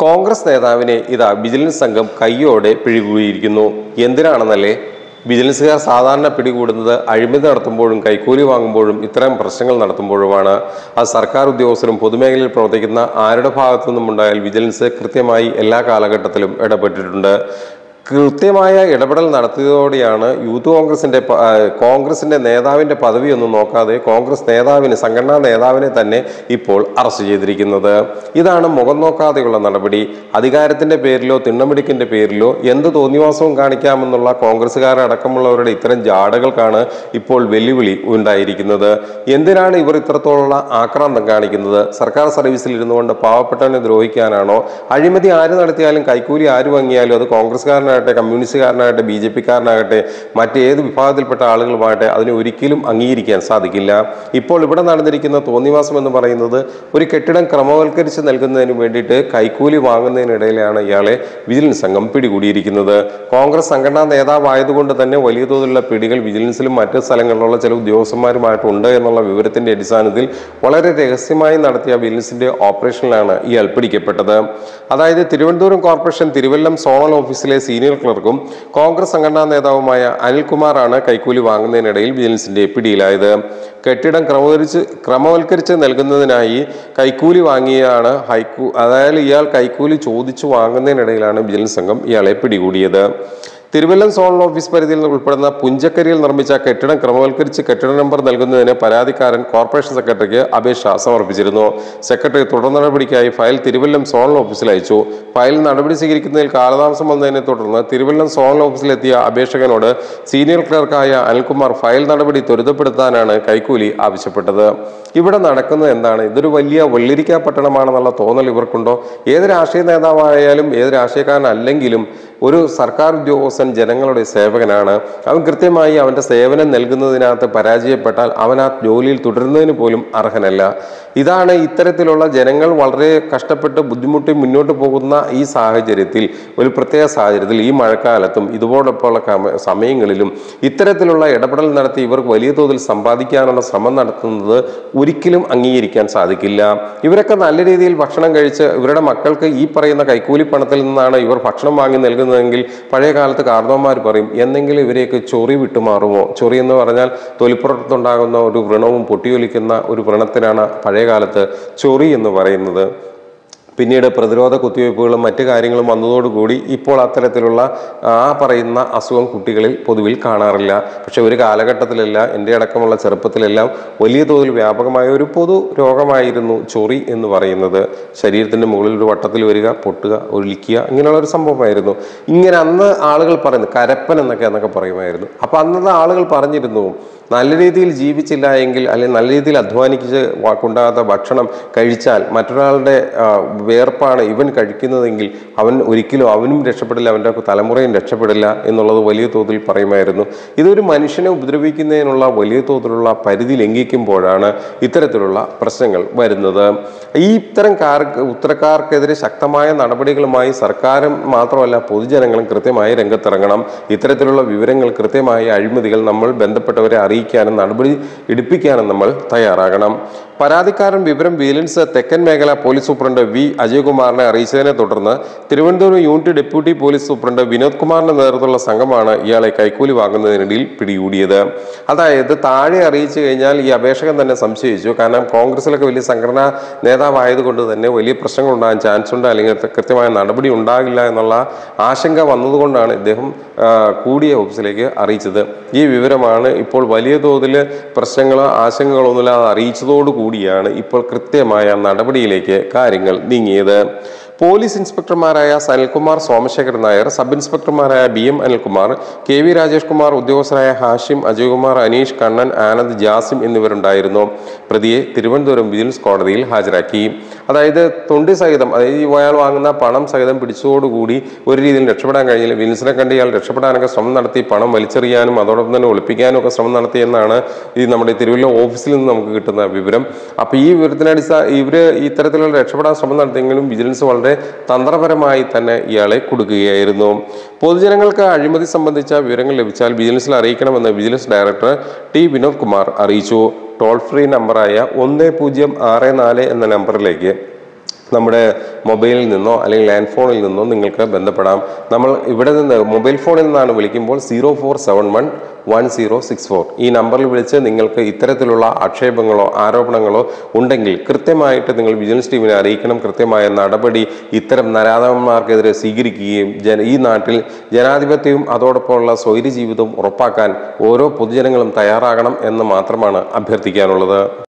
കോൺഗ്രസ് നേതാവിനെ ഇതാ വിജിലൻസ് സംഘം കയ്യോടെ പിടികൂടിയിരിക്കുന്നു. എന്തിനാണെന്നല്ലേ? വിജിലൻസുകാർ സാധാരണ പിടികൂടുന്നത് അഴിമതി നടത്തുമ്പോഴും കൈക്കൂലി വാങ്ങുമ്പോഴും ഇത്തരം പ്രശ്നങ്ങൾ നടത്തുമ്പോഴുമാണ്. അത് സർക്കാർ ഉദ്യോഗസ്ഥരും പൊതുമേഖലയിൽ പ്രവർത്തിക്കുന്ന ആരുടെ ഭാഗത്തു നിന്നുമുണ്ടായാൽ വിജിലൻസ് കൃത്യമായി എല്ലാ കാലഘട്ടത്തിലും ഇടപെട്ടിട്ടുണ്ട്. കൃത്യമായ ഇടപെടൽ നടത്തിയതോടെയാണ് യൂത്ത് കോൺഗ്രസിന്റെ നേതാവിന്റെ പദവിയൊന്നും നോക്കാതെ കോൺഗ്രസ് നേതാവിനെ, സംഘടനാ നേതാവിനെ തന്നെ ഇപ്പോൾ അറസ്റ്റ് ചെയ്തിരിക്കുന്നത്. ഇതാണ് മുഖം നോക്കാതെയുള്ള നടപടി. അധികാരത്തിന്റെ പേരിലോ തിണ്ണമിടിക്കിന്റെ പേരിലോ എന്ത് തോന്നിവാസവും കാണിക്കാമെന്നുള്ള കോൺഗ്രസ്സുകാരടക്കമുള്ളവരുടെ ഇത്തരം ജാടകൾക്കാണ് ഇപ്പോൾ വെല്ലുവിളി ഉണ്ടായിരിക്കുന്നത്. എന്തിനാണ് ഇവർ ഇത്രത്തോളം ആക്രാന്തം കാണിക്കുന്നത്? സർക്കാർ സർവീസിൽ ഇരുന്നുകൊണ്ട് പാവപ്പെട്ടവനെ ദ്രോഹിക്കാനാണോ? അഴിമതി ആര് നടത്തിയാലും കൈക്കൂലി ആര് വാങ്ങിയാലും അത് കോൺഗ്രസ്സുകാരനാകട്ടെ, കമ്മ്യൂണിസ്റ്റുകാരനാകട്ടെ, BJP-കാരനാകട്ടെ, മറ്റേത് വിഭാഗത്തിൽപ്പെട്ട ആളുകളുമാകട്ടെ അതിനെ ഒരിക്കലും അംഗീകരിക്കാൻ സാധിക്കില്ല. ഇപ്പോൾ ഇവിടെ നടന്നിരിക്കുന്ന തോന്നിവാസം എന്ന് പറയുന്നത് ഒരു കെട്ടിടം ക്രമവൽക്കരിച്ച് നൽകുന്നതിന് വേണ്ടിയിട്ട് കൈക്കൂലി വാങ്ങുന്നതിനിടയിലാണ് ഇയാളെ വിജിലൻസ് സംഘം പിടികൂടിയിരിക്കുന്നത്. കോൺഗ്രസ് സംഘടനാ നേതാവായതുകൊണ്ട് തന്നെ വലിയ തോതിലുള്ള പിടികൾ വിജിലൻസിലും മറ്റ് സ്ഥലങ്ങളിലുള്ള ചില ഉദ്യോഗസ്ഥന്മാരുമായിട്ടുണ്ട് എന്നുള്ള വിവരത്തിന്റെ അടിസ്ഥാനത്തിൽ വളരെ രഹസ്യമായി നടത്തിയ വിജിലൻസിന്റെ ഓപ്പറേഷനിലാണ് ഇയാൾ പിടിക്കപ്പെട്ടത്. അതായത് തിരുവനന്തപുരം കോർപ്പറേഷൻ തിരുവല്ലം സോണൽ ഓഫീസിലെ സീനിയർ ക്ലർക്കും കോൺഗ്രസ് സംഘടനാ നേതാവുമായ അനിൽകുമാറാണ് കൈക്കൂലി വാങ്ങുന്നതിനിടയിൽ വിജിലൻസിന്റെ പിടിയിലായത്. കെട്ടിടം ക്രമവൽക്കരിച്ച് നൽകുന്നതിനായി കൈക്കൂലി വാങ്ങിയാണ് അതായത് ഇയാൾ കൈക്കൂലി ചോദിച്ചു വാങ്ങുന്നതിനിടയിലാണ് വിജിലൻസ് സംഘം ഇയാളെ പിടികൂടിയത്. തിരുവല്ലം സോണൽ ഓഫീസ് പരിധിയിൽ ഉൾപ്പെടുന്ന പുഞ്ചക്കരിയിൽ നിർമ്മിച്ച കെട്ടിടം ക്രമവൽക്കരിച്ച് കെട്ടിട നമ്പർ നൽകുന്നതിന് പരാതിക്കാരൻ കോർപ്പറേഷൻ സെക്രട്ടറിക്ക് അപേക്ഷ സമർപ്പിച്ചിരുന്നു. സെക്രട്ടറി തുടർ നടപടിക്കായി ഫയൽ തിരുവല്ലം സോണൽ ഓഫീസിൽ അയച്ചു. ഫയൽ നടപടി സ്വീകരിക്കുന്നതിൽ കാലതാമസം വന്നതിനെ തുടർന്ന് തിരുവല്ലം സോണൽ ഓഫീസിലെത്തിയ അപേക്ഷകനോട് സീനിയർ ക്ലർക്കായ അനിൽകുമാർ ഫയൽ നടപടി ത്വരിതപ്പെടുത്താനാണ് കൈക്കൂലി ആവശ്യപ്പെട്ടത്. ഇവിടെ നടക്കുന്നത് എന്താണ്? ഇതൊരു വലിയ വെള്ളിരിക്ക പട്ടണമാണെന്നുള്ള തോന്നൽ ഇവർക്കുണ്ടോ? ഏത് രാഷ്ട്രീയ നേതാവായാലും ഏത് രാഷ്ട്രീയക്കാരനല്ലെങ്കിലും ഒരു സർക്കാർ ഉദ്യോഗസ്ഥൻ ജനങ്ങളുടെ സേവകനാണ്. അവൻ കൃത്യമായി അവൻ്റെ സേവനം നൽകുന്നതിനകത്ത് പരാജയപ്പെട്ടാൽ അവൻ ആ ജോലിയിൽ തുടരുന്നതിന് പോലും അർഹനല്ല. ഇതാണ് ഇത്തരത്തിലുള്ള ജനങ്ങൾ വളരെ കഷ്ടപ്പെട്ട് ബുദ്ധിമുട്ടി മുന്നോട്ട് പോകുന്ന ഈ സാഹചര്യത്തിൽ, ഒരു പ്രത്യേക സാഹചര്യത്തിൽ ഈ മഴക്കാലത്തും ഇതുപോലൊപ്പമുള്ള സമയങ്ങളിലും ഇത്തരത്തിലുള്ള ഇടപെടൽ നടത്തി ഇവർക്ക് വലിയ തോതിൽ സമ്പാദിക്കാനുള്ള ശ്രമം നടത്തുന്നത് ഒരിക്കലും അംഗീകരിക്കാൻ സാധിക്കില്ല. ഇവരൊക്കെ നല്ല രീതിയിൽ ഭക്ഷണം കഴിച്ച് ഇവരുടെ മക്കൾക്ക് ഈ പറയുന്ന കൈക്കൂലി പണത്തിൽ നിന്നാണ് ഇവർ ഭക്ഷണം വാങ്ങി നൽകുന്നതെങ്കിൽ പഴയ കാലത്ത് കാർന്നവന്മാർ പറയും, എന്നെങ്കിലും ഇവരെയൊക്കെ ചൊറി വിട്ടുമാറുമോ? ചൊറി എന്ന് പറഞ്ഞാൽ തൊലിപ്പുറത്തുണ്ടാകുന്ന ഒരു വ്രണവും പൊട്ടിയൊലിക്കുന്ന ഒരു വ്രണത്തിനാണ് പഴയ കാലത്ത് ചൊറി എന്ന് പറയുന്നത്. പിന്നീട് പ്രതിരോധ കുത്തിവയ്പ്പുകളും മറ്റു കാര്യങ്ങളും വന്നതോടുകൂടി ഇപ്പോൾ അത്തരത്തിലുള്ള പറയുന്ന അസുഖം കുട്ടികളിൽ പൊതുവിൽ കാണാറില്ല. പക്ഷെ ഒരു കാലഘട്ടത്തിലല്ല, എൻ്റെ അടക്കമുള്ള ചെറുപ്പത്തിലെല്ലാം വലിയ തോതിൽ വ്യാപകമായ ഒരു പൊതു രോഗമായിരുന്നു ചൊറി എന്ന് പറയുന്നത്. ശരീരത്തിൻ്റെ മുകളിൽ ഒരു വട്ടത്തിൽ വരിക, പൊട്ടുക, ഒലിക്കുക, ഇങ്ങനെയുള്ളൊരു സംഭവമായിരുന്നു. ഇങ്ങനെ അന്ന് ആളുകൾ പറയുന്നു, കരപ്പൻ എന്നൊക്കെ പറയുമായിരുന്നു. അപ്പോൾ അന്നത്തെ ആളുകൾ പറഞ്ഞിരുന്നു, നല്ല രീതിയിൽ ജീവിച്ചില്ല എങ്കിൽ, അല്ലെങ്കിൽ നല്ല രീതിയിൽ അധ്വാനിച്ച് കൊണ്ടാകാത്ത ഭക്ഷണം കഴിച്ചാൽ മറ്റൊരാളുടെ വേർപ്പാണ് ഇവൻ കഴിക്കുന്നതെങ്കിൽ ഒരിക്കലും അവനും രക്ഷപ്പെടില്ല, അവൻ്റെ തലമുറയും രക്ഷപ്പെടില്ല എന്നുള്ളത് വലിയ തോതിൽ പറയുമായിരുന്നു. ഇതൊരു മനുഷ്യനെ ഉപദ്രവിക്കുന്നതിനുള്ള വലിയ തോതിലുള്ള പരിധി ലംഘിക്കുമ്പോഴാണ് ഇത്തരത്തിലുള്ള പ്രശ്നങ്ങൾ വരുന്നത്. ഇത്തരം ഉത്തരക്കാർക്കെതിരെ ശക്തമായ നടപടികളുമായി സർക്കാരും മാത്രമല്ല പൊതുജനങ്ങളും കൃത്യമായി രംഗത്തിറങ്ങണം. ഇത്തരത്തിലുള്ള വിവരങ്ങൾ, കൃത്യമായ അഴിമതികൾ നമ്മൾ ബന്ധപ്പെട്ടവരെ അറിയിക്കാനും നടപടി എടുപ്പിക്കാനും നമ്മൾ തയ്യാറാകണം. പരാതിക്കാരൻ വിവരം വിജിലൻസ് തെക്കൻ മേഖല പോലീസ് സൂപ്രണ്ട് വി അജയ്കുമാറിനെ അറിയിച്ചതിനെ തുടർന്ന് Thiruvananthapuram unit deputy police superintendent Vinod കുമാറിന്റെ നേതൃത്വത്തിലുള്ള സംഘമാണ് ഇയാളെ കൈക്കൂലി വാങ്ങുന്നതിനിടയിൽ പിടികൂടിയത്. അതായത് താഴെ അറിയിച്ചു കഴിഞ്ഞാൽ ഈ അപേക്ഷകൻ തന്നെ സംശയിച്ചു. കാരണം കോൺഗ്രസിലൊക്കെ വലിയ സംഘടനാ നേതാവായതുകൊണ്ട് തന്നെ വലിയ പ്രശ്നങ്ങൾ ഉണ്ടാകാൻ ചാൻസ് ഉണ്ട്, അല്ലെങ്കിൽ കൃത്യമായ നടപടി ഉണ്ടാകില്ല എന്നുള്ള ആശങ്ക വന്നതുകൊണ്ടാണ് ഇദ്ദേഹം കൂടിയ ഓഫീസിലേക്ക് അറിയിച്ചത്. ഈ വിവരമാണ് ഇപ്പോൾ വലിയ തോതിൽ പ്രശ്നങ്ങളോ ആശങ്കകളൊന്നുമില്ലാതെ അറിയിച്ചതോടുകൂടിയാണ് ഇപ്പോൾ കൃത്യമായ നടപടിയിലേക്ക് കാര്യങ്ങൾ നീങ്ങിയത്. പോലീസ് ഇൻസ്പെക്ടർമാരായ സനിൽകുമാർ, സോമശേഖരൻ നായർ, സബ് ഇൻസ്പെക്ടർമാരായ BM അനിൽകുമാർ, KV രാജേഷ് കുമാർ, ഉദ്യോഗസ്ഥരായ ഹാഷിം, അജയ്കുമാർ, അനീഷ്, കണ്ണൻ, ആനന്ദ്, ജാസിം എന്നിവരുണ്ടായിരുന്നു. പ്രതിയെ തിരുവനന്തപുരം വിജിലൻസ് കോടതിയിൽ ഹാജരാക്കി. അതായത് തൊണ്ടി സഹിതം, അതായത് അയാൾ വാങ്ങുന്ന പണം സഹിതം പിടിച്ചതോടുകൂടി ഒരു രീതിയിൽ രക്ഷപ്പെടാൻ കഴിഞ്ഞില്ല. വിജിലൻസിനെ കണ്ട് ഇയാൾ രക്ഷപ്പെടാനൊക്കെ ശ്രമം നടത്തി, പണം വലിച്ചെറിയാനും അതോടൊപ്പം തന്നെ ഒളിപ്പിക്കാനും ഒക്കെ ശ്രമം നടത്തിയെന്നാണ് ഈ നമ്മുടെ തിരുവല്ല ഓഫീസിൽ നിന്ന് നമുക്ക് കിട്ടുന്ന വിവരം. അപ്പോൾ ഈ വിവരത്തിനടിസ്ഥാന ഇവർ ഇത്തരത്തിലുള്ള രക്ഷപ്പെടാൻ ശ്രമം നടത്തിയെങ്കിലും വിജിലൻസ് വളരെ തന്ത്രപരമായി തന്നെ ഇയാളെ കൊടുക്കുകയായിരുന്നു. പൊതുജനങ്ങൾക്ക് അഴിമതി സംബന്ധിച്ച വിവരങ്ങൾ ലഭിച്ചാൽ വിജിലൻസിൽ അറിയിക്കണമെന്ന് vigilance director T Vinod Kumar അറിയിച്ചു. ടോൾ ഫ്രീ നമ്പറായ 1064 എന്ന നമ്പറിലേക്ക് നമ്മുടെ മൊബൈലിൽ നിന്നോ അല്ലെങ്കിൽ ലാൻഡ് ഫോണിൽ നിന്നോ നിങ്ങൾക്ക് ബന്ധപ്പെടാം. നമ്മൾ ഇവിടെ നിന്ന് മൊബൈൽ ഫോണിൽ നിന്നാണ് വിളിക്കുമ്പോൾ 04711064 ഈ നമ്പറിൽ വിളിച്ച് നിങ്ങൾക്ക് ഇത്തരത്തിലുള്ള ആക്ഷേപങ്ങളോ ആരോപണങ്ങളോ ഉണ്ടെങ്കിൽ കൃത്യമായിട്ട് നിങ്ങൾ വിജിലൻസ് ടീമിനെ അറിയിക്കണം. കൃത്യമായ നടപടി ഇത്തരം നരാധമന്മാർക്കെതിരെ സ്വീകരിക്കുകയും ഈ നാട്ടിൽ ജനാധിപത്യവും അതോടൊപ്പമുള്ള സ്വൈര്യ ജീവിതവും ഉറപ്പാക്കാൻ ഓരോ പൊതുജനങ്ങളും തയ്യാറാകണം എന്ന് മാത്രമാണ് അഭ്യർത്ഥിക്കാനുള്ളത്.